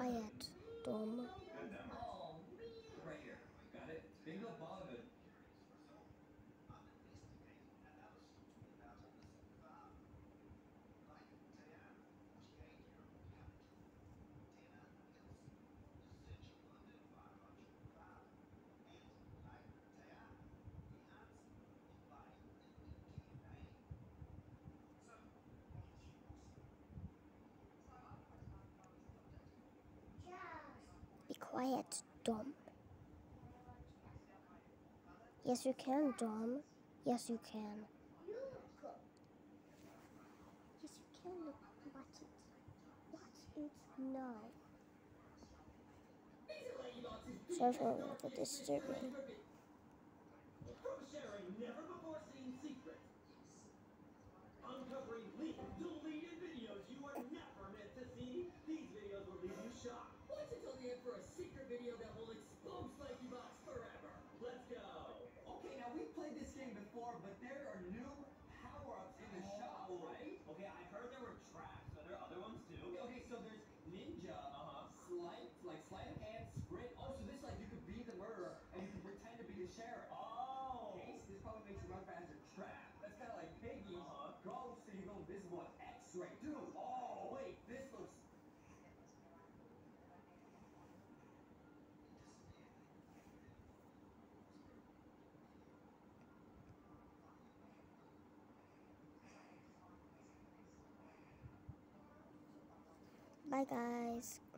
quiet, dumb. Oh, me right here. Got it? Bingo ball good. Be quiet, dumb. Yes, you can, dumb. Yes, you can. Yes, you can. Look, watch it. Watch it now. Sorry for the disturbing. From sharing never before seen secrets. Uncovering leaked, deleted videos you are never meant to see. These videos will leave you shocked. What's until the end for a secret video that will expose Spiky Box forever? Let's go. Okay, now we've played this game before, but there are new power-ups in the shop, right? Okay, I heard there were traps. Are there other ones too? Okay, so there's ninja, sleight of hand, sprint. Oh, so this like you could be the murderer and you can pretend to be the sheriff. Oh. Case, this probably makes you run faster. Trap. That's kind of like Piggy. Ghost, so you go invisible on X-ray. Dude. Oh, wait, this looks. Bye, guys.